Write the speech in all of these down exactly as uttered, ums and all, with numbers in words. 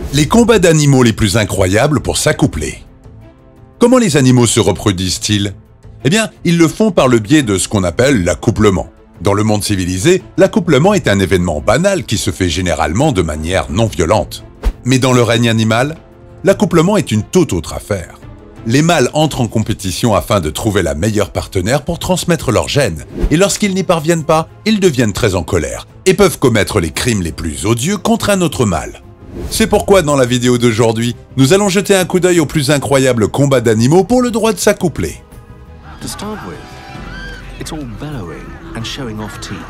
Les combats d'animaux les plus incroyables pour s'accoupler. Comment les animaux se reproduisent-ils? Eh bien, ils le font par le biais de ce qu'on appelle l'accouplement. Dans le monde civilisé, l'accouplement est un événement banal qui se fait généralement de manière non violente. Mais dans le règne animal, l'accouplement est une toute autre affaire. Les mâles entrent en compétition afin de trouver la meilleure partenaire pour transmettre leurs gènes, et lorsqu'ils n'y parviennent pas, ils deviennent très en colère et peuvent commettre les crimes les plus odieux contre un autre mâle. C'est pourquoi dans la vidéo d'aujourd'hui, nous allons jeter un coup d'œil aux plus incroyables combats d'animaux pour le droit de s'accoupler. To start with, it's all bellowing and showing off teeth.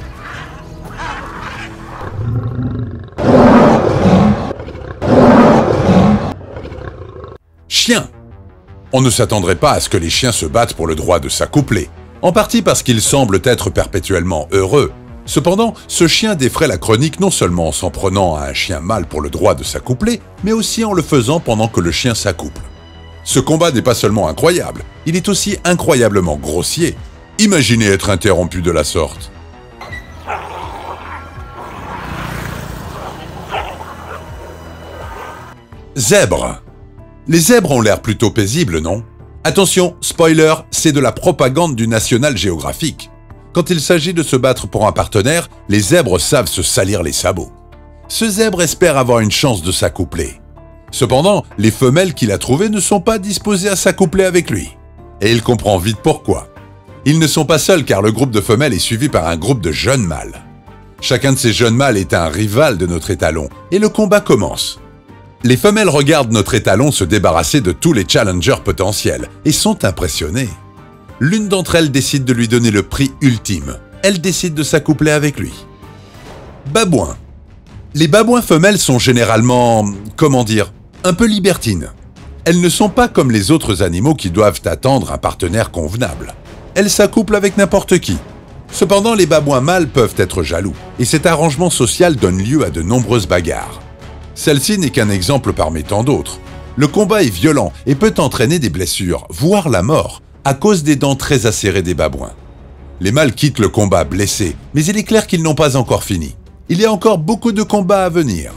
Chien. On ne s'attendrait pas à ce que les chiens se battent pour le droit de s'accoupler, en partie parce qu'ils semblent être perpétuellement heureux. Cependant, ce chien défraie la chronique non seulement en s'en prenant à un chien mâle pour le droit de s'accoupler, mais aussi en le faisant pendant que le chien s'accouple. Ce combat n'est pas seulement incroyable, il est aussi incroyablement grossier. Imaginez être interrompu de la sorte. Zèbres. Les zèbres ont l'air plutôt paisibles, non? Attention, spoiler, c'est de la propagande du National Geographic. Quand il s'agit de se battre pour un partenaire, les zèbres savent se salir les sabots. Ce zèbre espère avoir une chance de s'accoupler. Cependant, les femelles qu'il a trouvées ne sont pas disposées à s'accoupler avec lui. Et il comprend vite pourquoi. Ils ne sont pas seuls car le groupe de femelles est suivi par un groupe de jeunes mâles. Chacun de ces jeunes mâles est un rival de notre étalon, et le combat commence. Les femelles regardent notre étalon se débarrasser de tous les challengers potentiels et sont impressionnées. L'une d'entre elles décide de lui donner le prix ultime. Elle décide de s'accoupler avec lui. Babouins. Les babouins femelles sont généralement, comment dire, un peu libertines. Elles ne sont pas comme les autres animaux qui doivent attendre un partenaire convenable. Elles s'accouplent avec n'importe qui. Cependant, les babouins mâles peuvent être jaloux, et cet arrangement social donne lieu à de nombreuses bagarres. Celle-ci n'est qu'un exemple parmi tant d'autres. Le combat est violent et peut entraîner des blessures, voire la mort, à cause des dents très acérées des babouins. Les mâles quittent le combat blessés, mais il est clair qu'ils n'ont pas encore fini. Il y a encore beaucoup de combats à venir.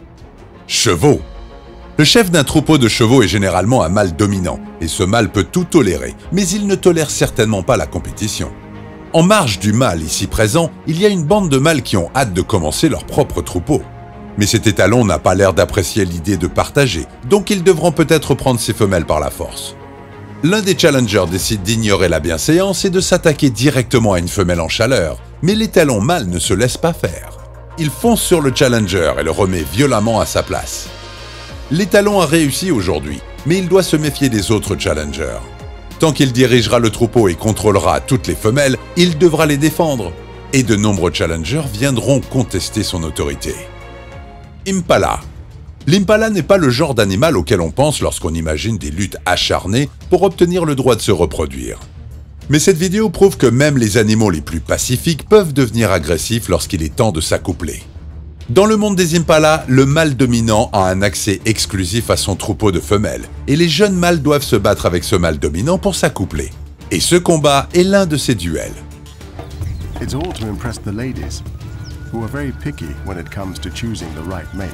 Chevaux. Le chef d'un troupeau de chevaux est généralement un mâle dominant, et ce mâle peut tout tolérer, mais il ne tolère certainement pas la compétition. En marge du mâle ici présent, il y a une bande de mâles qui ont hâte de commencer leur propre troupeau. Mais cet étalon n'a pas l'air d'apprécier l'idée de partager, donc ils devront peut-être prendre ces femelles par la force. L'un des challengers décide d'ignorer la bienséance et de s'attaquer directement à une femelle en chaleur, mais l'étalon mâle ne se laisse pas faire. Il fonce sur le challenger et le remet violemment à sa place. L'étalon a réussi aujourd'hui, mais il doit se méfier des autres challengers. Tant qu'il dirigera le troupeau et contrôlera toutes les femelles, il devra les défendre, et de nombreux challengers viendront contester son autorité. Impala. L'impala n'est pas le genre d'animal auquel on pense lorsqu'on imagine des luttes acharnées pour obtenir le droit de se reproduire. Mais cette vidéo prouve que même les animaux les plus pacifiques peuvent devenir agressifs lorsqu'il est temps de s'accoupler. Dans le monde des impalas, le mâle dominant a un accès exclusif à son troupeau de femelles, et les jeunes mâles doivent se battre avec ce mâle dominant pour s'accoupler. Et ce combat est l'un de ces duels. It's all to impress the ladies, who are very picky when it comes to choosing the right mate.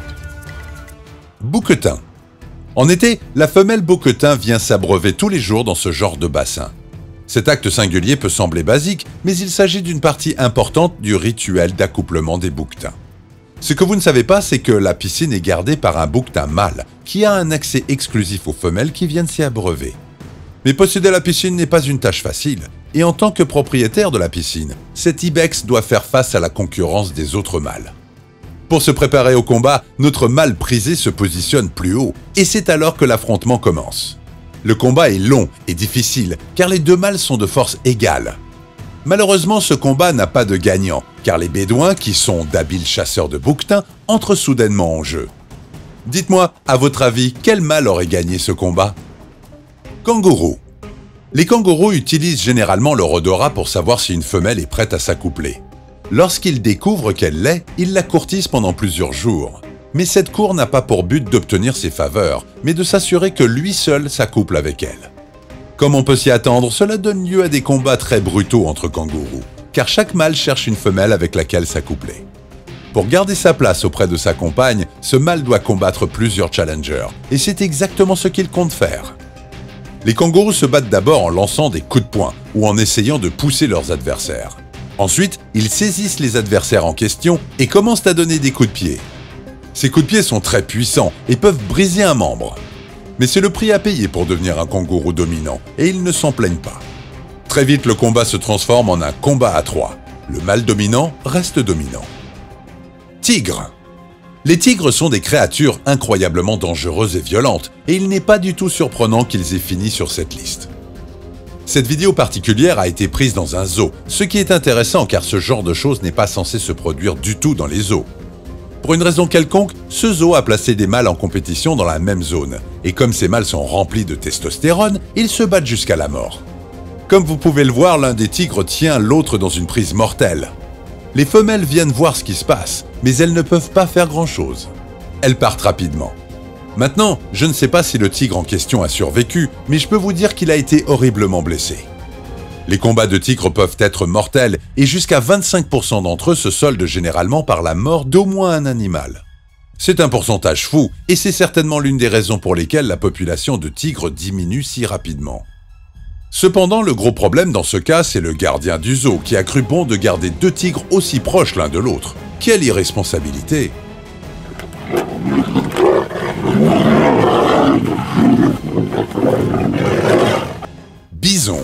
Bouquetin. En été, la femelle bouquetin vient s'abreuver tous les jours dans ce genre de bassin. Cet acte singulier peut sembler basique, mais il s'agit d'une partie importante du rituel d'accouplement des bouquetins. Ce que vous ne savez pas, c'est que la piscine est gardée par un bouquetin mâle, qui a un accès exclusif aux femelles qui viennent s'y abreuver. Mais posséder la piscine n'est pas une tâche facile, et en tant que propriétaire de la piscine, cet ibex doit faire face à la concurrence des autres mâles. Pour se préparer au combat, notre mâle prisé se positionne plus haut, et c'est alors que l'affrontement commence. Le combat est long et difficile, car les deux mâles sont de force égale. Malheureusement, ce combat n'a pas de gagnant, car les bédouins, qui sont d'habiles chasseurs de bouquetins, entrent soudainement en jeu. Dites-moi, à votre avis, quel mâle aurait gagné ce combat? Kangourou. Les kangourous utilisent généralement leur odorat pour savoir si une femelle est prête à s'accoupler. Lorsqu'ils découvrent qu'elle l'est, ils la courtisent pendant plusieurs jours. Mais cette cour n'a pas pour but d'obtenir ses faveurs, mais de s'assurer que lui seul s'accouple avec elle. Comme on peut s'y attendre, cela donne lieu à des combats très brutaux entre kangourous, car chaque mâle cherche une femelle avec laquelle s'accoupler. Pour garder sa place auprès de sa compagne, ce mâle doit combattre plusieurs challengers, et c'est exactement ce qu'il compte faire. Les kangourous se battent d'abord en lançant des coups de poing ou en essayant de pousser leurs adversaires. Ensuite, ils saisissent les adversaires en question et commencent à donner des coups de pied. Ces coups de pied sont très puissants et peuvent briser un membre. Mais c'est le prix à payer pour devenir un kangourou dominant, et ils ne s'en plaignent pas. Très vite, le combat se transforme en un combat à trois. Le mâle dominant reste dominant. Tigres. Les tigres sont des créatures incroyablement dangereuses et violentes, et il n'est pas du tout surprenant qu'ils aient fini sur cette liste. Cette vidéo particulière a été prise dans un zoo, ce qui est intéressant car ce genre de choses n'est pas censé se produire du tout dans les zoos. Pour une raison quelconque, ce zoo a placé des mâles en compétition dans la même zone, et comme ces mâles sont remplis de testostérone, ils se battent jusqu'à la mort. Comme vous pouvez le voir, l'un des tigres tient l'autre dans une prise mortelle. Les femelles viennent voir ce qui se passe, mais elles ne peuvent pas faire grand-chose. Elles partent rapidement. Maintenant, je ne sais pas si le tigre en question a survécu, mais je peux vous dire qu'il a été horriblement blessé. Les combats de tigres peuvent être mortels, et jusqu'à vingt-cinq pour cent d'entre eux se soldent généralement par la mort d'au moins un animal. C'est un pourcentage fou, et c'est certainement l'une des raisons pour lesquelles la population de tigres diminue si rapidement. Cependant, le gros problème dans ce cas, c'est le gardien du zoo qui a cru bon de garder deux tigres aussi proches l'un de l'autre. Quelle irresponsabilité! Bisons.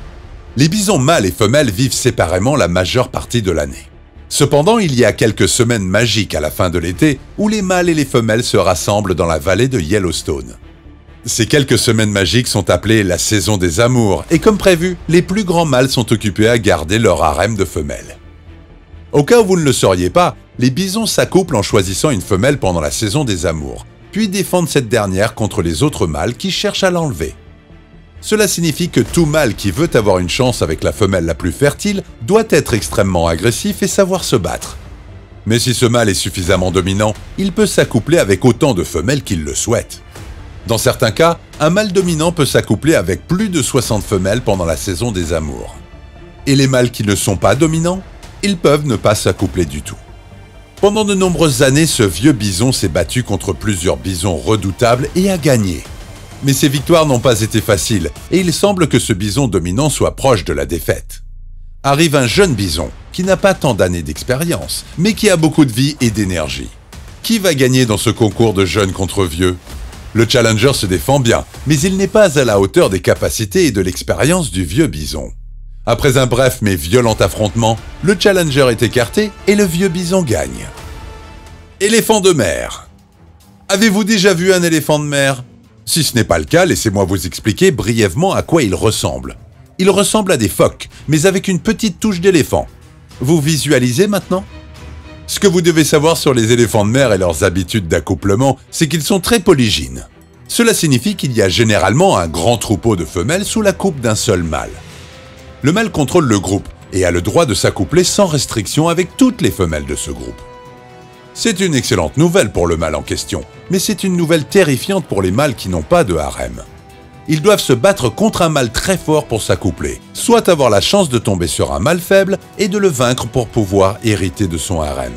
Les bisons mâles et femelles vivent séparément la majeure partie de l'année. Cependant, il y a quelques semaines magiques à la fin de l'été où les mâles et les femelles se rassemblent dans la vallée de Yellowstone. Ces quelques semaines magiques sont appelées la saison des amours, et comme prévu, les plus grands mâles sont occupés à garder leur harem de femelles. Au cas où vous ne le sauriez pas, les bisons s'accouplent en choisissant une femelle pendant la saison des amours, puis défendent cette dernière contre les autres mâles qui cherchent à l'enlever. Cela signifie que tout mâle qui veut avoir une chance avec la femelle la plus fertile doit être extrêmement agressif et savoir se battre. Mais si ce mâle est suffisamment dominant, il peut s'accoupler avec autant de femelles qu'il le souhaite. Dans certains cas, un mâle dominant peut s'accoupler avec plus de soixante femelles pendant la saison des amours. Et les mâles qui ne sont pas dominants, ils peuvent ne pas s'accoupler du tout. Pendant de nombreuses années, ce vieux bison s'est battu contre plusieurs bisons redoutables et a gagné. Mais ces victoires n'ont pas été faciles, et il semble que ce bison dominant soit proche de la défaite. Arrive un jeune bison, qui n'a pas tant d'années d'expérience, mais qui a beaucoup de vie et d'énergie. Qui va gagner dans ce concours de jeunes contre vieux ? Le challenger se défend bien, mais il n'est pas à la hauteur des capacités et de l'expérience du vieux bison. Après un bref mais violent affrontement, le challenger est écarté et le vieux bison gagne. Éléphant de mer. Avez-vous déjà vu un éléphant de mer ? Si ce n'est pas le cas, laissez-moi vous expliquer brièvement à quoi il ressemble. Il ressemble à des phoques, mais avec une petite touche d'éléphant. Vous visualisez maintenant ? Ce que vous devez savoir sur les éléphants de mer et leurs habitudes d'accouplement, c'est qu'ils sont très polygynes. Cela signifie qu'il y a généralement un grand troupeau de femelles sous la coupe d'un seul mâle. Le mâle contrôle le groupe et a le droit de s'accoupler sans restriction avec toutes les femelles de ce groupe. C'est une excellente nouvelle pour le mâle en question, mais c'est une nouvelle terrifiante pour les mâles qui n'ont pas de harem. Ils doivent se battre contre un mâle très fort pour s'accoupler, soit avoir la chance de tomber sur un mâle faible et de le vaincre pour pouvoir hériter de son harem.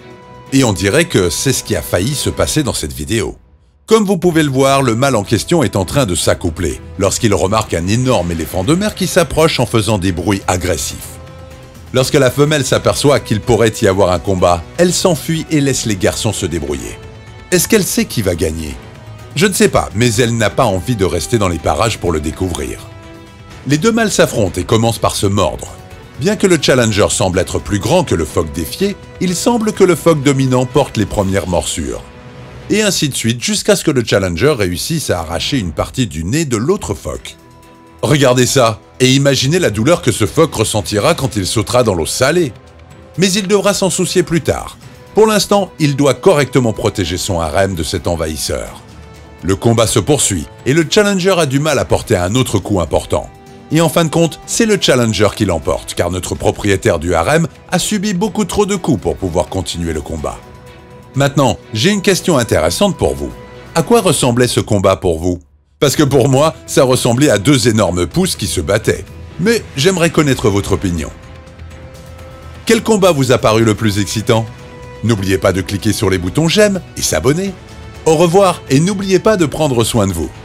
Et on dirait que c'est ce qui a failli se passer dans cette vidéo. Comme vous pouvez le voir, le mâle en question est en train de s'accoupler, lorsqu'il remarque un énorme éléphant de mer qui s'approche en faisant des bruits agressifs. Lorsque la femelle s'aperçoit qu'il pourrait y avoir un combat, elle s'enfuit et laisse les garçons se débrouiller. Est-ce qu'elle sait qui va gagner ? Je ne sais pas, mais elle n'a pas envie de rester dans les parages pour le découvrir. Les deux mâles s'affrontent et commencent par se mordre. Bien que le challenger semble être plus grand que le phoque défié, il semble que le phoque dominant porte les premières morsures. Et ainsi de suite jusqu'à ce que le challenger réussisse à arracher une partie du nez de l'autre phoque. Regardez ça, et imaginez la douleur que ce phoque ressentira quand il sautera dans l'eau salée. Mais il devra s'en soucier plus tard. Pour l'instant, il doit correctement protéger son harem de cet envahisseur. Le combat se poursuit, et le challenger a du mal à porter un autre coup important. Et en fin de compte, c'est le challenger qui l'emporte, car notre propriétaire du harem a subi beaucoup trop de coups pour pouvoir continuer le combat. Maintenant, j'ai une question intéressante pour vous. À quoi ressemblait ce combat pour vous ? Parce que pour moi, ça ressemblait à deux énormes pouces qui se battaient. Mais j'aimerais connaître votre opinion. Quel combat vous a paru le plus excitant ? N'oubliez pas de cliquer sur les boutons j'aime et s'abonner. Au revoir et n'oubliez pas de prendre soin de vous.